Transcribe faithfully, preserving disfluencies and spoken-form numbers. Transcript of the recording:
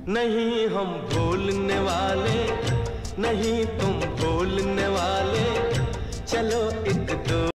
नहीं हम भूलने वाले, नहीं तुम भूलने वाले, चलो एक दो